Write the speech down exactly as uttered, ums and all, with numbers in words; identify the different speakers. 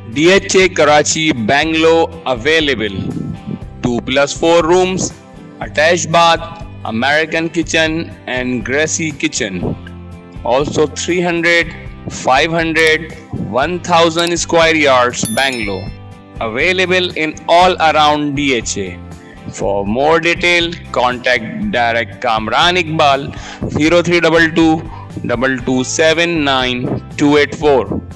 Speaker 1: D H A Karachi, Bangalore available. two plus four rooms, attached bath, American kitchen and Gracie kitchen. Also three hundred, five hundred, one thousand square yards Bangalore. Available in all around D H A. For more detail, contact direct Kamran Iqbal zero three two two two two seven nine two eight four.